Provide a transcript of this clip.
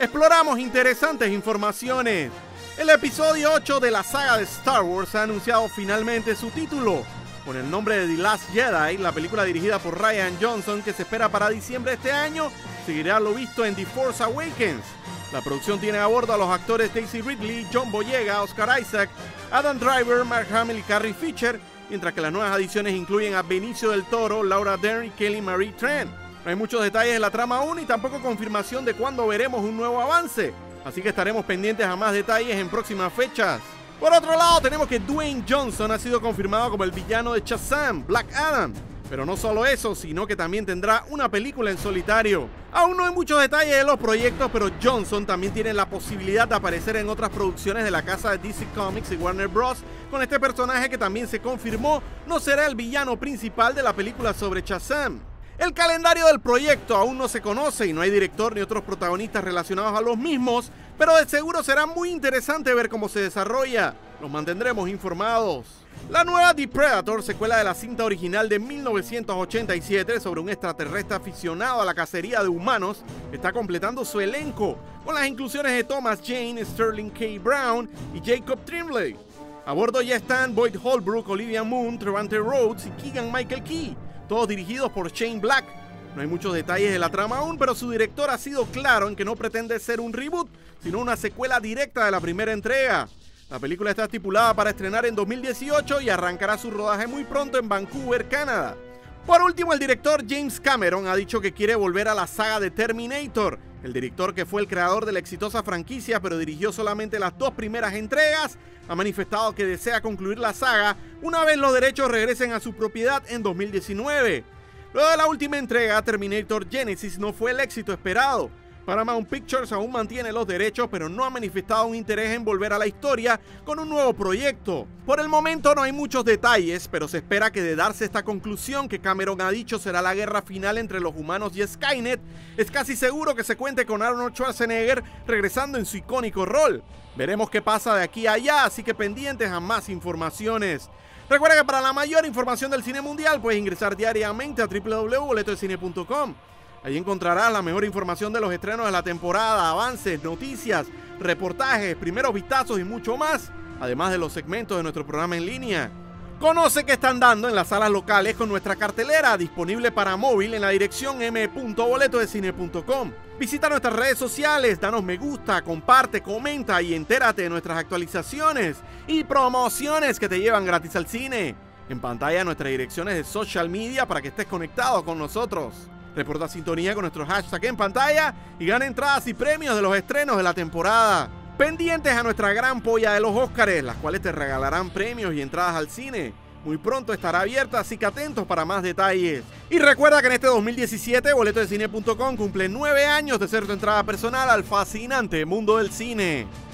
exploramos interesantes informaciones. El episodio 8 de la saga de Star Wars ha anunciado finalmente su título, con el nombre de The Last Jedi. La película dirigida por Rian Johnson, que se espera para diciembre de este año, seguirá lo visto en The Force Awakens. La producción tiene a bordo a los actores Daisy Ridley, John Boyega, Oscar Isaac, Adam Driver, Mark Hamill y Carrie Fisher, mientras que las nuevas adiciones incluyen a Benicio del Toro, Laura Dern y Kelly Marie Tran. No hay muchos detalles de la trama aún y tampoco confirmación de cuándo veremos un nuevo avance, así que estaremos pendientes a más detalles en próximas fechas. Por otro lado, tenemos que Dwayne Johnson ha sido confirmado como el villano de Shazam, Black Adam. Pero no solo eso, sino que también tendrá una película en solitario. Aún no hay muchos detalles de los proyectos, pero Johnson también tiene la posibilidad de aparecer en otras producciones de la casa de DC Comics y Warner Bros. Con este personaje que también se confirmó no será el villano principal de la película sobre Shazam. El calendario del proyecto aún no se conoce y no hay director ni otros protagonistas relacionados a los mismos, pero de seguro será muy interesante ver cómo se desarrolla. Los mantendremos informados. La nueva The Predator, secuela de la cinta original de 1987 sobre un extraterrestre aficionado a la cacería de humanos, está completando su elenco, con las inclusiones de Thomas Jane, Sterling K. Brown y Jacob Tremblay. A bordo ya están Boyd Holbrook, Olivia Munn, Trevante Rhodes y Keegan Michael Key, todos dirigidos por Shane Black. No hay muchos detalles de la trama aún, pero su director ha sido claro en que no pretende ser un reboot, sino una secuela directa de la primera entrega. La película está estipulada para estrenar en 2018 y arrancará su rodaje muy pronto en Vancouver, Canadá. Por último, el director James Cameron ha dicho que quiere volver a la saga de Terminator. El director, que fue el creador de la exitosa franquicia pero dirigió solamente las 2 primeras entregas, ha manifestado que desea concluir la saga una vez los derechos regresen a su propiedad en 2019. Luego de la última entrega, Terminator Genesis no fue el éxito esperado. Paramount Pictures aún mantiene los derechos, pero no ha manifestado un interés en volver a la historia con un nuevo proyecto. Por el momento no hay muchos detalles, pero se espera que de darse esta conclusión que Cameron ha dicho será la guerra final entre los humanos y Skynet, es casi seguro que se cuente con Arnold Schwarzenegger regresando en su icónico rol. Veremos qué pasa de aquí a allá, así que pendientes a más informaciones. Recuerda que para la mayor información del cine mundial puedes ingresar diariamente a www.boletodecine.com. Allí encontrarás la mejor información de los estrenos de la temporada, avances, noticias, reportajes, primeros vistazos y mucho más, además de los segmentos de nuestro programa en línea. Conoce qué están dando en las salas locales con nuestra cartelera, disponible para móvil en la dirección m.boletodecine.com. Visita nuestras redes sociales, danos me gusta, comparte, comenta y entérate de nuestras actualizaciones y promociones que te llevan gratis al cine. En pantalla nuestras direcciones de social media para que estés conectado con nosotros. Reporta sintonía con nuestro hashtag en pantalla y gana entradas y premios de los estrenos de la temporada. Pendientes a nuestra gran polla de los Óscares, las cuales te regalarán premios y entradas al cine. Muy pronto estará abierta, así que atentos para más detalles. Y recuerda que en este 2017 boletodecine.com cumple 9 años de ser tu entrada personal al fascinante mundo del cine.